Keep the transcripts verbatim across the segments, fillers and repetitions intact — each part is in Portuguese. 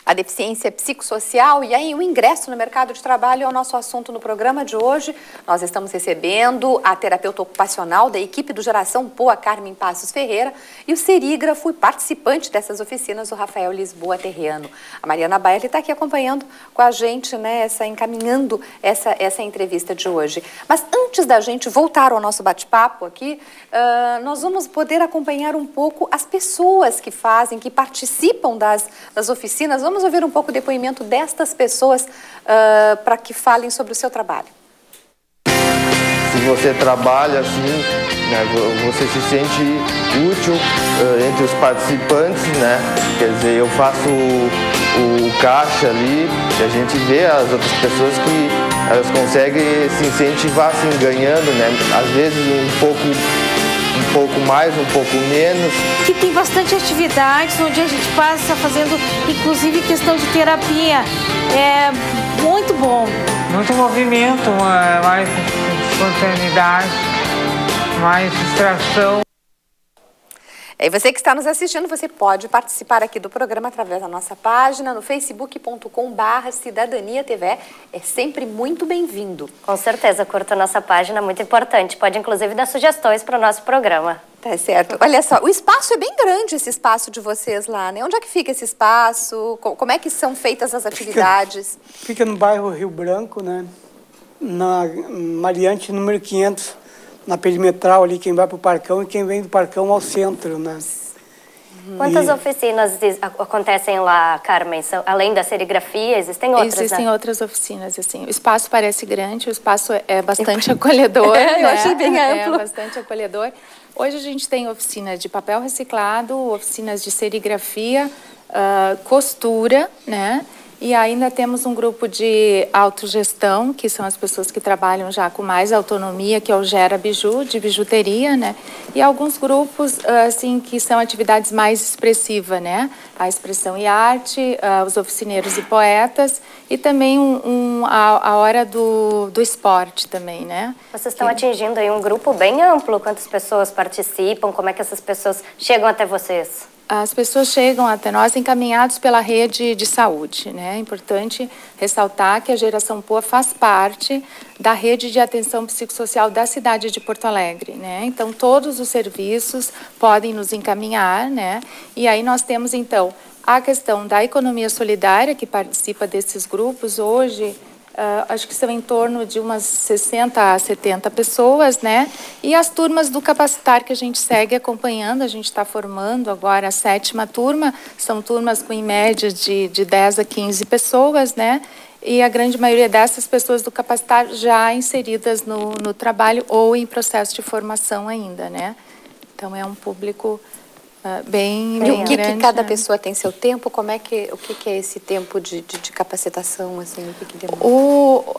A deficiência psicossocial e aí o ingresso no mercado de trabalho é o nosso assunto no programa de hoje. Nós estamos recebendo a terapeuta ocupacional da equipe do Geração Poa, Carmen Passos Ferreira, e o serígrafo e participante dessas oficinas, o Rafael Lisboa Terriano. A Mariana Baile está aqui acompanhando com a gente, né, essa, encaminhando essa, essa entrevista de hoje. Mas antes da gente voltar ao nosso bate-papo aqui, uh, nós vamos poder acompanhar um pouco as pessoas que fazem, que participam das, das oficinas. Vamos ouvir um pouco o depoimento destas pessoas uh, para que falem sobre o seu trabalho. Se você trabalha assim, né, você se sente útil uh, entre os participantes, né? Quer dizer, eu faço o, o caixa ali e a gente vê as outras pessoas que elas conseguem se incentivar assim, ganhando, né? Às vezes um pouco, um pouco mais, um pouco menos. Que tem bastante atividades onde a gente passa fazendo, inclusive, questão de terapia. É muito bom. Muito movimento, mais espontaneidade, mais distração. E você que está nos assistindo, você pode participar aqui do programa através da nossa página no facebook ponto com barra cidadania T V. É sempre muito bem-vindo. Com certeza, curta a nossa página, muito importante. Pode, inclusive, dar sugestões para o nosso programa. Tá certo. Olha só, o espaço é bem grande, esse espaço de vocês lá, né? Onde é que fica esse espaço? Como é que são feitas as atividades? Fica, fica no bairro Rio Branco, né? Na Mariante, número quinhentos, na perimetral ali, quem vai para o Parcão e quem vem do Parcão ao centro, né? Quantas e... oficinas acontecem lá, Carmen? Além da serigrafia, existem outras, Existem né? outras oficinas, assim. O espaço parece grande, o espaço é bastante acolhedor, é, né? Eu achei bem amplo. É bastante acolhedor. Hoje a gente tem oficina de papel reciclado, oficinas de serigrafia, uh, costura, né? E ainda temos um grupo de autogestão, que são as pessoas que trabalham já com mais autonomia, que é o Gera Biju, de bijuteria, né? E alguns grupos, assim, que são atividades mais expressivas, né? A expressão e arte, uh, os oficineiros e poetas, e também um, um, a, a hora do, do esporte também, né? Vocês estão que... atingindo aí um grupo bem amplo. Quantas pessoas participam? Como é que essas pessoas chegam até vocês? As pessoas chegam até nós encaminhados pela rede de saúde, né? É importante ressaltar que a Geração Poa faz parte da rede de atenção psicossocial da cidade de Porto Alegre, né? Então, todos os serviços podem nos encaminhar, né? E aí nós temos, então, a questão da economia solidária, que participa desses grupos hoje. Uh, acho que são em torno de umas sessenta a setenta pessoas, né? E as turmas do Capacitar que a gente segue acompanhando, a gente está formando agora a sétima turma, são turmas com em média de, de dez a quinze pessoas, né? E a grande maioria dessas pessoas do Capacitar já inseridas no, no trabalho ou em processo de formação ainda, né? Então é um público... Uh, bem, e bem o que, grande, que cada né? pessoa tem seu tempo? Como é que, o que, que é esse tempo de, de, de capacitação? Assim, o que que demora? O,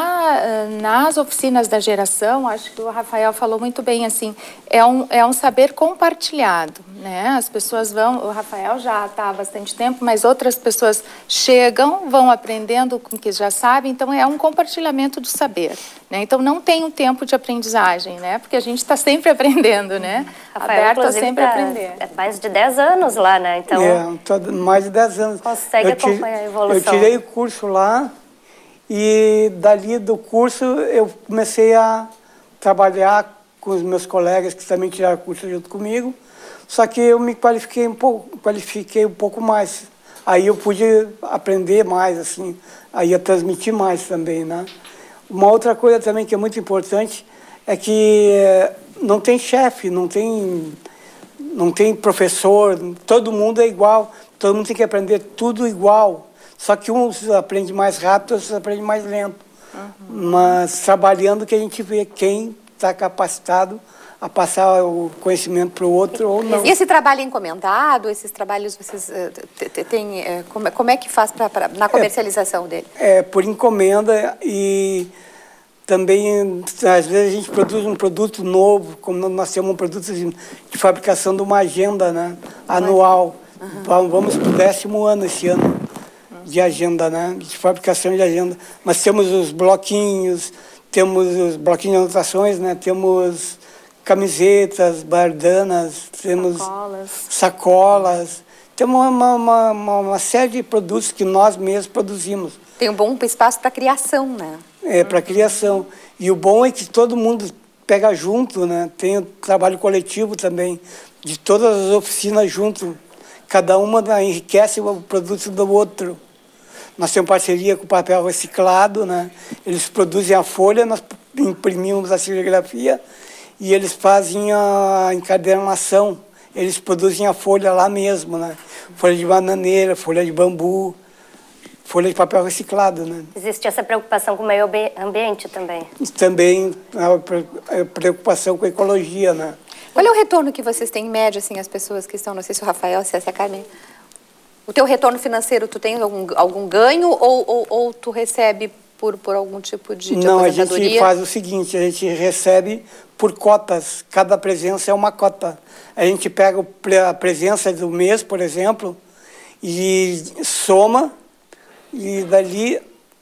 na, nas oficinas da geração, acho que o Rafael falou muito bem, assim, é um, é um saber compartilhado, né? As pessoas vão, o Rafael já está há bastante tempo, mas outras pessoas chegam, vão aprendendo com o que já sabem, então é um compartilhamento do saber, né? Então não tem um tempo de aprendizagem, né? Porque a gente está sempre aprendendo, né? Rafael, aberto a sempre tá... aprender. mais de dez anos lá, né? Então, é, tô mais de dez anos. Consegue eu acompanhar tirei, a evolução. Eu tirei o curso lá e dali do curso eu comecei a trabalhar com os meus colegas que também tiraram o curso junto comigo, só que eu me qualifiquei um pouco, qualifiquei um pouco mais. Aí eu pude aprender mais, assim, aí eu transmitir mais também, né? Uma outra coisa também que é muito importante é que não tem chefe, não tem... Não tem professor, todo mundo é igual, todo mundo tem que aprender tudo igual. Só que uns aprendem mais rápido, outros aprendem mais lento. Uhum. Mas trabalhando que a gente vê quem está capacitado a passar o conhecimento para o outro ou não. E esse trabalho é encomendado? Esses trabalhos vocês uh, têm... Uh, como, como é que faz pra, pra, na comercialização é, dele? É, por encomenda e... Também, às vezes, a gente produz um produto novo, como nós temos um produto de, de fabricação de uma agenda, né, anual. Uhum. Vamos para o décimo ano esse ano de agenda, né, de fabricação de agenda. Mas temos os bloquinhos, temos os bloquinhos de anotações, né, temos camisetas, bardanas, temos sacolas. sacolas. Temos uma, uma, uma, uma série de produtos que nós mesmos produzimos. Tem um bom espaço para criação, né? É, para criação. E o bom é que todo mundo pega junto, né? Tem o trabalho coletivo também, de todas as oficinas junto. Cada uma enriquece o produto do outro. Nós temos parceria com o papel reciclado, né? Eles produzem a folha, nós imprimimos a serigrafia e eles fazem a encadernação. Eles produzem a folha lá mesmo, né? Folha de bananeira, folha de bambu, folha de papel reciclado, né? Existe essa preocupação com o meio ambiente também? Também a preocupação com a ecologia, né? Qual é o retorno que vocês têm em média, assim, as pessoas que estão, não sei se o Rafael, se essa é a Carmen, o teu retorno financeiro, tu tem algum, algum ganho ou, ou, ou tu recebe por, por algum tipo de, de Não, aposentadoria? a gente faz o seguinte, a gente recebe por cotas, cada presença é uma cota. A gente pega a presença do mês, por exemplo, e soma, e dali,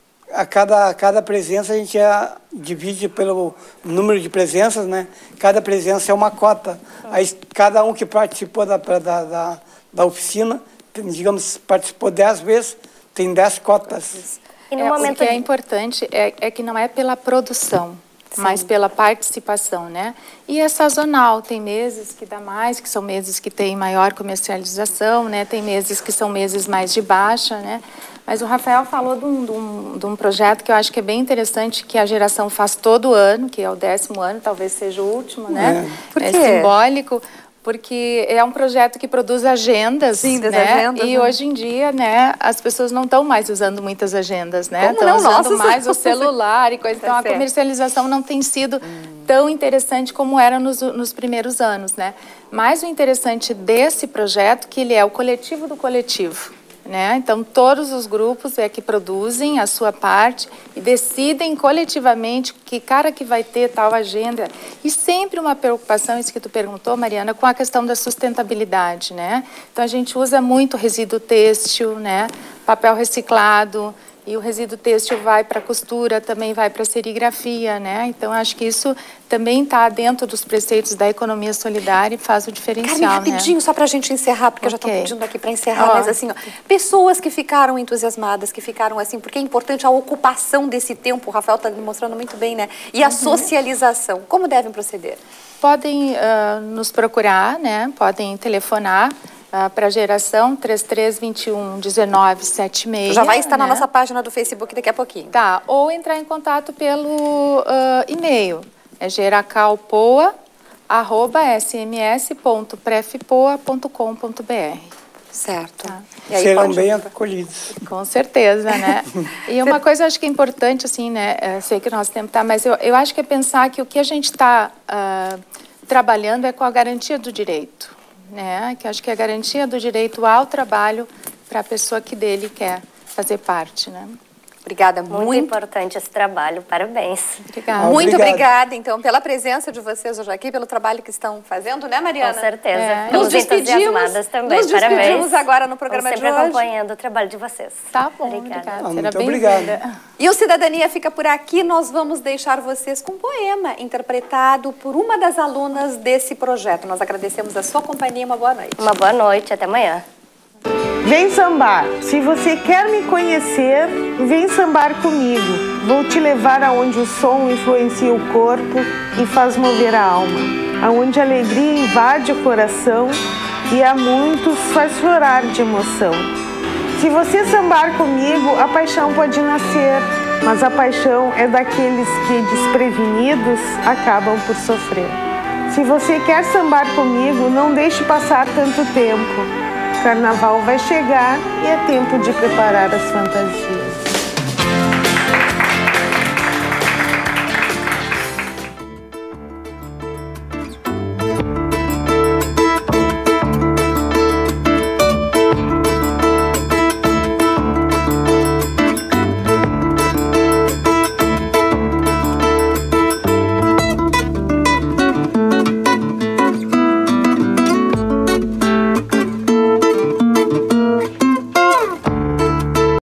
a cada, a cada presença, a gente é, divide pelo número de presenças, né? Cada presença é uma cota. Aí, cada um que participou da, da, da, da oficina, digamos, participou dez vezes, tem dez cotas. E no é, momento o que é importante é, é que não é pela produção, sim, mas pela participação, né? E é sazonal, tem meses que dá mais, que são meses que tem maior comercialização, né? Tem meses que são meses mais de baixa, né? Mas o Rafael falou de um, de, um, de um projeto que eu acho que é bem interessante, que a geração faz todo ano, que é o décimo ano, talvez seja o último, né? É. Por quê? É simbólico, porque é um projeto que produz agendas, sim, das né? agendas, e né? Hoje em dia, né, as pessoas não estão mais usando muitas agendas, né? Estão usando Nossa, mais o celular e coisa. Então, a comercialização não tem sido hum. tão interessante como era nos, nos primeiros anos, né? Mas o interessante desse projeto é que ele é o coletivo do coletivo. Né? Então, todos os grupos é que produzem a sua parte e decidem coletivamente que cara que vai ter tal agenda. E sempre uma preocupação, isso que tu perguntou, Mariana, com a questão da sustentabilidade, né? Então, a gente usa muito resíduo têxtil, né? Papel reciclado, e o resíduo têxtil vai para costura, também vai para serigrafia, né? Então, acho que isso também está dentro dos preceitos da economia solidária e faz o diferencial, Carmen, rapidinho, né? Só para a gente encerrar, porque okay. eu já estou pedindo aqui para encerrar, ó. Mas assim, ó, pessoas que ficaram entusiasmadas, que ficaram assim, porque é importante a ocupação desse tempo, o Rafael está demonstrando muito bem, né? E a uhum. socialização, como devem proceder? Podem uh, nos procurar, né? Podem telefonar. Uh, para a geração três três dois um, um nove sete seis. Já vai estar, né, na nossa página do Facebook daqui a pouquinho. Tá, ou entrar em contato pelo uh, e-mail, é geracalpoa arroba s m s ponto prefpoa ponto com ponto b r. Certo. Tá. E aí serão pode... bem acolhidos. Com certeza, né? E uma coisa acho que é importante, assim, né? Eu sei que o nosso tempo está, mas eu, eu acho que é pensar que o que a gente está uh, trabalhando é com a garantia do direito. Né, que acho que é a garantia do direito ao trabalho para a pessoa que dele quer fazer parte, né? Obrigada, muito, muito importante esse trabalho, parabéns. Obrigada. Muito Obrigado. obrigada, então, pela presença de vocês hoje aqui, pelo trabalho que estão fazendo, né, Mariana? Com certeza. É. Nos despedimos também, nos despedimos parabéns. agora no programa Estamos de hoje. sempre acompanhando o trabalho de vocês. Tá bom, obrigada. obrigada. Ah, muito obrigada. E o Cidadania fica por aqui, nós vamos deixar vocês com um poema interpretado por uma das alunas desse projeto. Nós agradecemos a sua companhia, uma boa noite. Uma boa noite, até amanhã. Vem sambar. Se você quer me conhecer, vem sambar comigo. Vou te levar aonde o som influencia o corpo e faz mover a alma. Aonde a alegria invade o coração e a muitos faz chorar de emoção. Se você sambar comigo, a paixão pode nascer, mas a paixão é daqueles que, desprevenidos, acabam por sofrer. Se você quer sambar comigo, não deixe passar tanto tempo. Carnaval vai chegar e é tempo de preparar as fantasias.